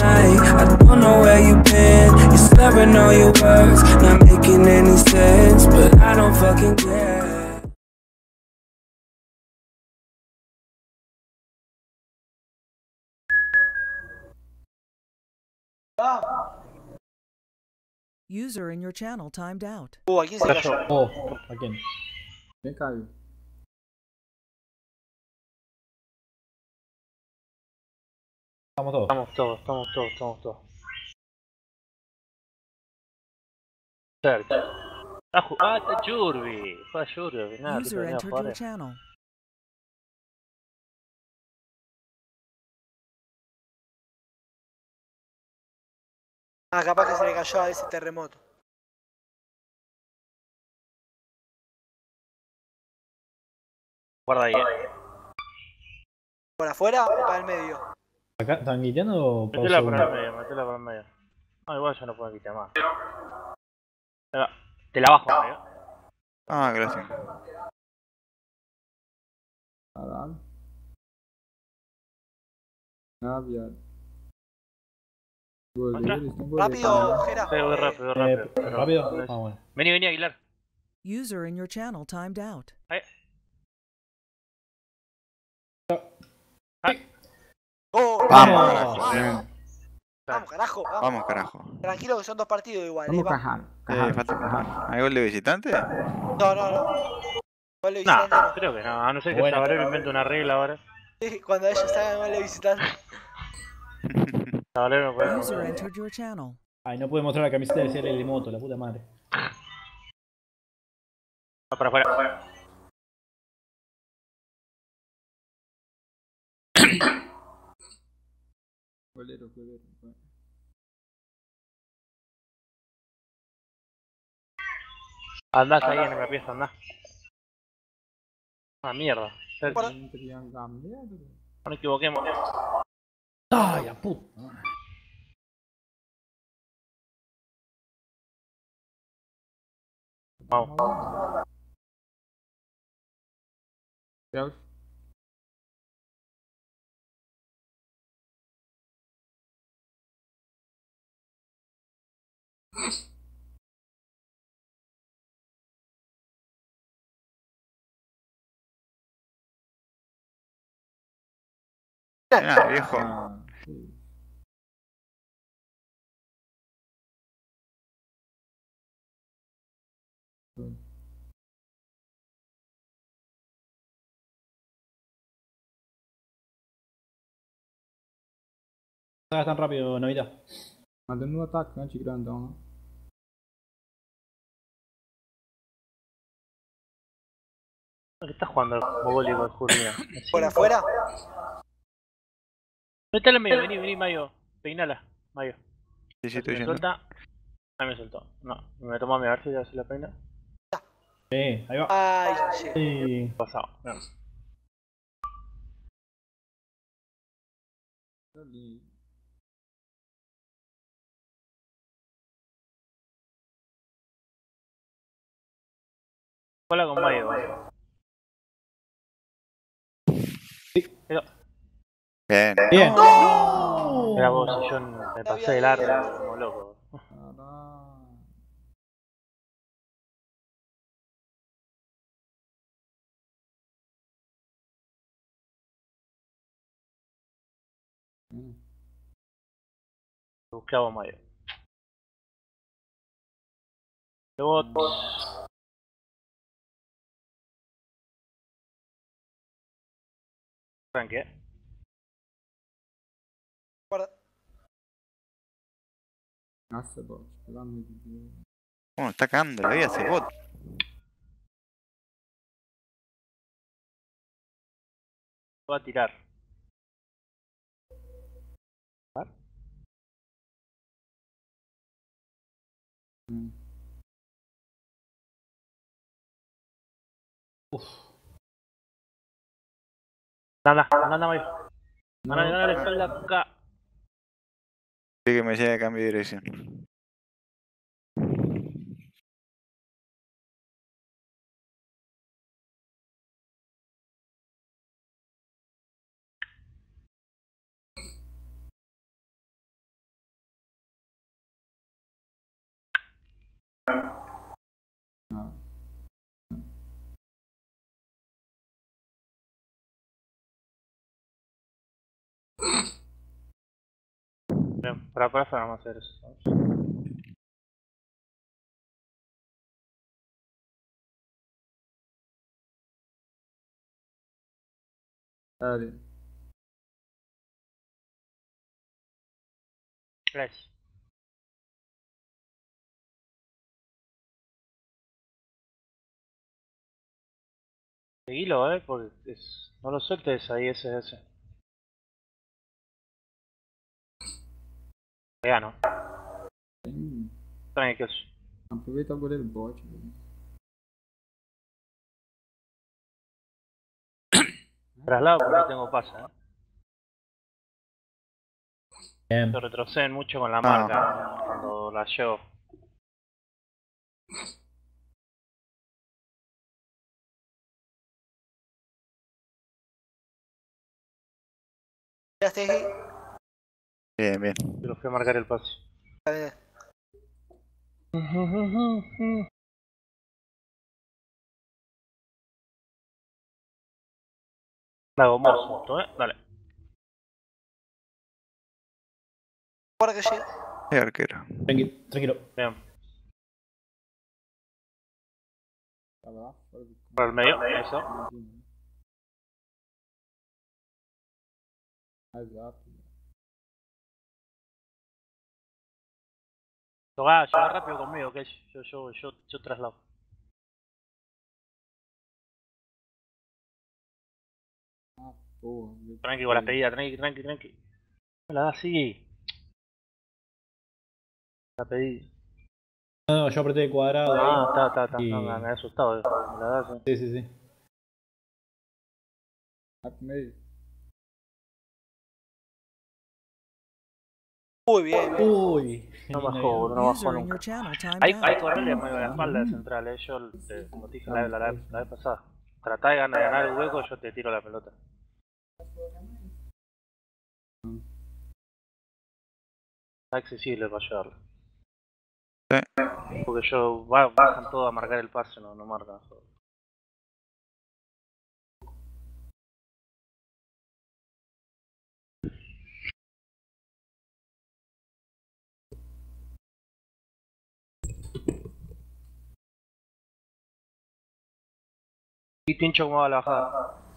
night. I don't know where you've been. You're slurring all your words, not making any sense, but I don't fucking care. User in your channel timed out. Aquí se cayó. Oh, ¿a quién? Me caigo. Estamos todos. Estamos todos. Cerca. Está Yurbi. Fue a Yurbi. Nada, tipo, User venía a entered jugar. your channel. Capaz que se le cayó a ese terremoto. Guarda ahí, ¿Por afuera o para el medio? ¿Acá están guiteando o Metela pausa para el uno? medio, metela para el medio. Ah, igual ya no puedo quitar más. Ahí va. Te la bajo, amigo. Ah, gracias. Caralho. Ah, viado. Goleiros, tem goleiro. Rápido, Jera. Voy rápido. ¿Rápido? Pero- Ah, bueno. Vení, Aguilar. User in your channel timed out. Ahí. Vamos, carajo. Bien. Vamos, carajo. Vamos, carajo. Tranquilo que son 2 partidos igual. Vamos, Va. Carraro. Falta Carraro. ¿Hay gol de visitante? No. Gol de visitante no. Creo que no. A no ser que Bueno. Sabalero invente una regla ahora. Sí, cuando ellos hagan gol de visitante. Sabalero no puede. User entered your channel. Ay, no pude mostrar la camiseta de CL de moto, la puta madre. Va para afuera. Goleiro. Andás ahí en la pieza, andá. Ah, mierda. No nos equivoquemos. ¡Ay, la puta! Vamos. Deus. Nada, viejo. Ah, sim. No hagas tan rápido, Navidad. Mandando no atacante grandão, né? ¿Qué estás jugando el mogólico, el Jurmina? ¿Por afuera? Métele en medio, vení, Mayo. Peinala, Mayo. Sí, Si estoy me yendo. suelta. Ahí me soltó. No, me toma a mi a ver si ya se la peina. Sí, ahí va. Ay, Sí. pasado. No. Ali. Cola con Mayo, Bien. Bien. Era vos y yo me pasé el arco como loco. Caralho. Busqué a vos, Mayo. Luego. Arranqué. Guarda. Nossa, bot, pelo amor de Deus. ¿Cómo está cagando la vida ese bot? Voy a tirar. Anda, Mayo. Anda, la espalda acá. Sí que me llega a cambio de dirección. No. Bien, para eso vamos a hacer eso. Dale. Gracias. Seguilo, porque no lo sueltes ahí ese. Ya no. Tem... Tranqui. Aproveita o goleiro bot, velho. Traslado porque no tengo pasa, Bien. Se retroceden mucho con la No. marca cuando la llevo. Ya estoy ahí. Bien, bien. Pero fui a marcar el pase. Lago Morso, dale. Guarda que llegue. Soy arquero. Tranquilo. Bien. Tava lá fora do Para el medio, eso. mais rápido. Llega rápido conmigo, que yo traslado. Ah, porra. meu Tranqui con la pedida, tranqui. Me la da así. La pedí. No, yo apreté cuadrado ahí. Está. Y- No, me ha asustado. Me la da así. Sí. Vai pro meio. Muy bien. Uy. No qué lindo bajó, video. no bajó User in nunca. your channel timed Hay out. correrle medio a la espalda de central, yo, como te dije la vez pasada. Tratá de ganar el hueco, yo te tiro la pelota. Está accesible para llevarlo. Sí. Porque bajan todos a marcar el pase, no marcan. ¿Y Tincho cómo va la bajada?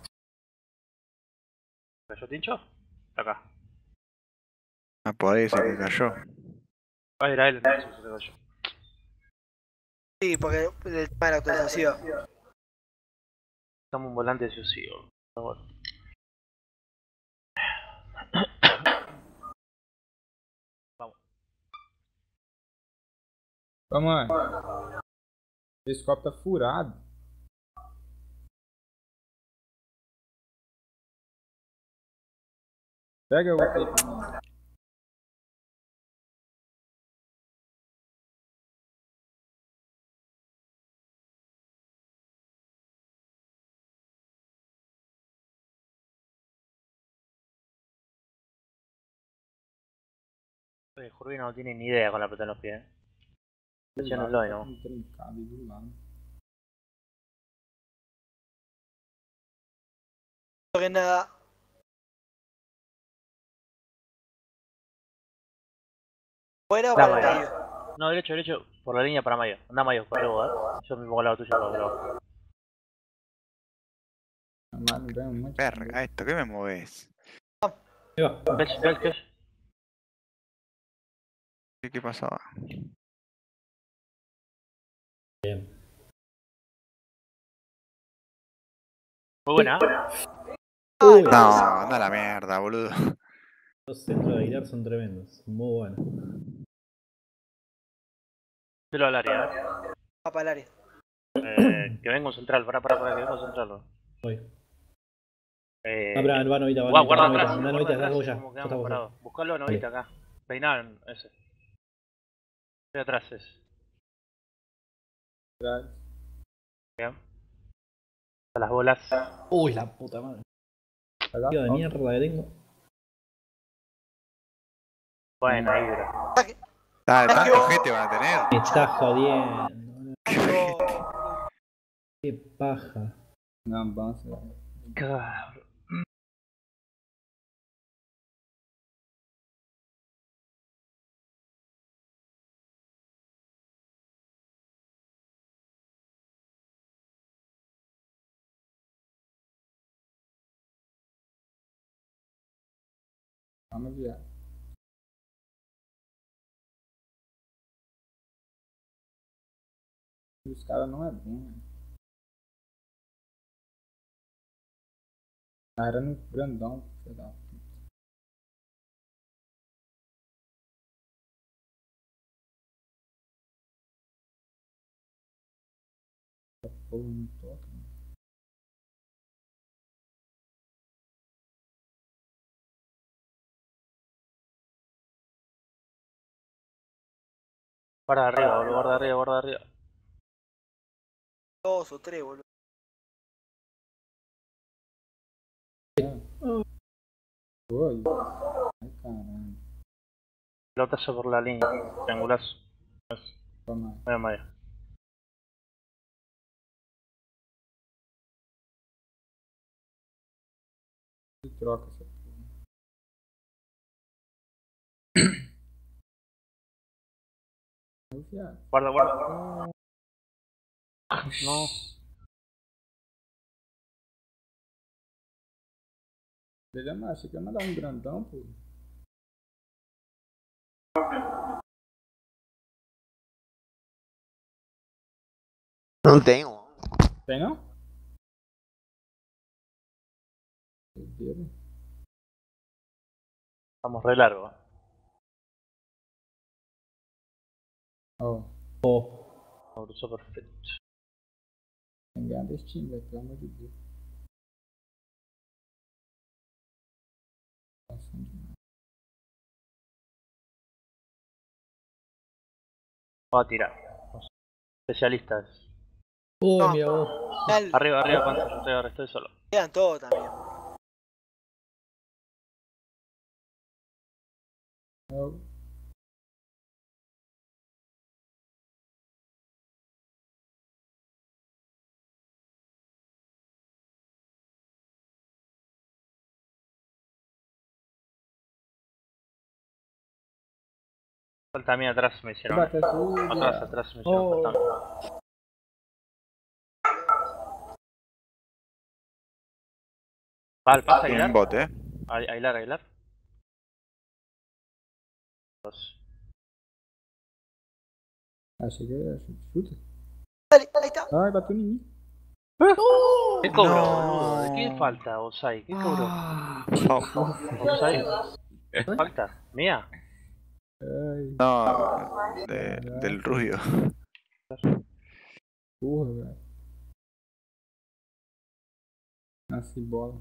¿Cayó Tincho? Acá. Ah, por ahí se que cayó. Va a ir a él entonces, se cayó. Sí, porque el tema de la actualización. Estamos un volante sucio. Pero bueno. Vamos. Vamos lá. Esse copo tá furado. Pega o outro aí pra mim. Jurvino no tiene ni idea con la pelota en los pies. Haciéndolo ahí, Tá ¿no? com trincado aí do lado. No que nada. Fuera o La para el mano. medio. No, derecho, por la línea para Mayo. Anda Mayo, corre vos, Yo me pongo al lado tuyo para abajo. Mas não ganha muito. Verga, esto, ¿qué me moves? Ahí va. Cash. ¿Qué pasaba? Muy buena. Uy. No, anda a la mierda, boludo. Los centros de Aguilar son tremendos. Muy buenos. Tiro al área, Va para el área. que venga un central, para, que venga un central. Voy. Eh, Ah, pero va Novita, guarda atrás, Una Novita, atrás, estás vos ya. como Ya estás quedamos vos ya. parados. Buscalo a Novita acá. Peinar ese. Estoy atrás ese. Atrás. Bien. A las bolas. Uy, la puta madre. Vai dar Tío de falta. mierda que tengo. Bueno, ahí, bro. Dale, tanto gente van a tener. Me está jodiendo. No. Qué paja. No, avanza. Cabrón. Vamos viado. Os caras não é bom, né? Ah, era no grandão, filho da puta. Porra, não toca, né? Guarda arriba, boludo, guarda arriba, guarda arriba. 2 o 3, boludo. Oi. Ai, caralho. Pelotazo por la línea. Triangulazo. Toma aí. Voy a medio. E troca essa porra. Ai, viado. Guarda, guarda. No. Ele é macho, quer mandar um grandão, pô. Não tem um. Tem não? Doideira. Vamos re largo. Ó, Me cruzó perfecto. tem que ganhar desse time, velho, pelo amor de Deus. Passando demais. Voy a tirar. Especialistas. Uy, No. mira vos. Dale, Arriba, arriba, Panzer. Estoy solo. quedan todos también. Eu... Falta a mí atrás me hicieron. Bate tudo, Atrás, viado. atrás me hicieron Oh. faltando. Vale, pasa Tiene un Aguilar. bot, Aguilar, Aguilar. Dos. Achei que era chuta. Dale, ahí está. Ai, bateu em mim. ¿Qué cobro, No. boludo? ¿De qué falta, Osai? ¿Qué cobro? Por favor. ¿Osai? ¿Falta? ¿Mía? Ai, No, del rubio. porra, velho. Nasci bola.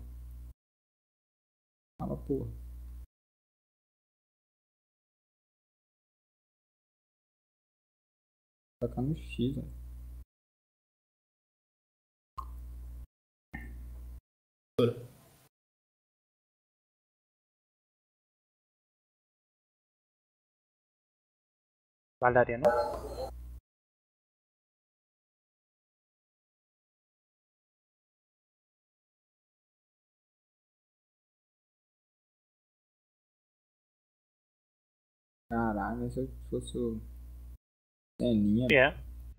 Fala, porra. Tocar no X, velho. Valaria, ¿no? Caralho, se eu fosse o Seninha. Bien.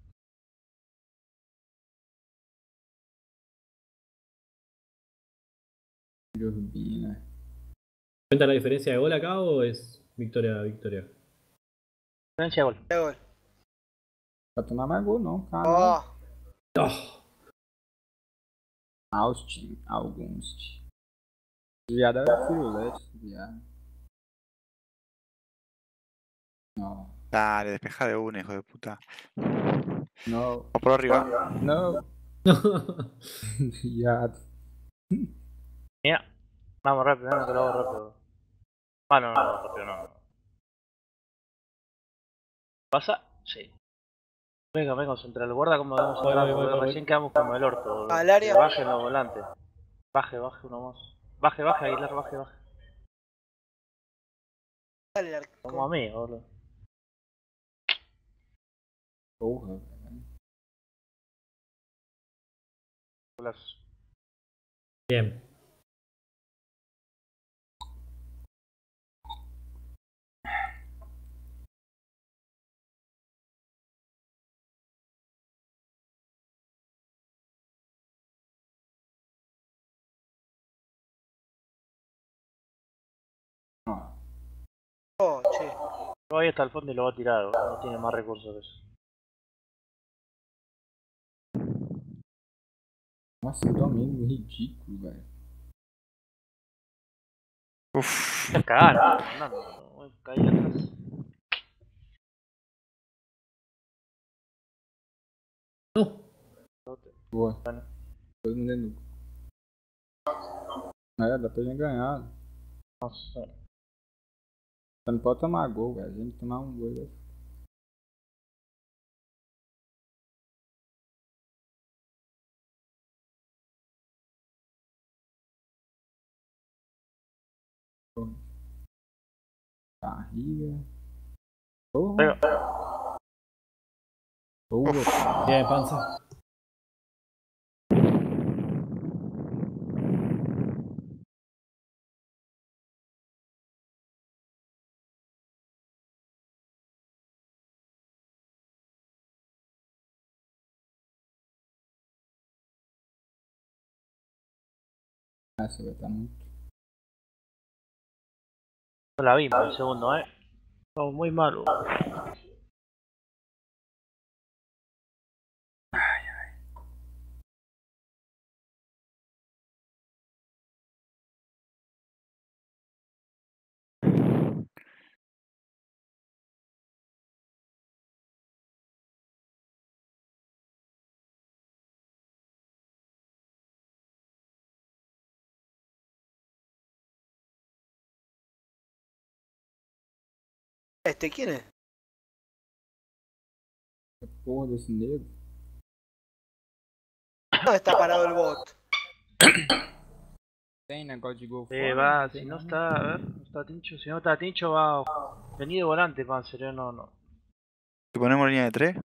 Urbina. ¿Cuenta la diferencia de gol acá o es victoria, victoria? Diferencia de gol. De gol. Pra tomar mais gol, não, caralho. Oh, Oh, Austin, August. Viado era firulete, viado. No, Dale, despeja de una, hijo de puta. no, Vamos por arriba. no. Viado. Mía. Vamos rápido, que lo hago rápido. Ah, no, rápido no. ¿Pasa? Sí. Venga, concentralo. Guarda como vamos Voy, a voy, entrar, voy. recién quedamos como el orto. boludo. Al área. Que bajen los volantes. Baje uno más. Baje, Aguilar, baje. dale el arco. Como a mí, boludo. Porra, velho. Golazo. Bien. Oh, che. No, ahí está al fondo y lo va a tirar, no tiene más recursos que eso. Nossa, que domínio ridículo, velho. Uf. Voy a cagar, Fernando. Voy a caer atrás. Boa. Todo mundo dentro. É, dá pra gente ganhar. Nossa. Só não pode tomar gol, velho. A gente tomar um gol. Velho. Barriga. Porra. Boa. Bien, panza. Essa vai estar muito. No la vimos el segundo, Estamos muy malos. ¿Quién es? Porra desse negro. ¿Dónde está parado el bot? Tem negócio de gol Va, si no está, a ver, no está Tincho, si no está Tincho va a venir de volante, Panzer, no. Si ponemos línea de 3,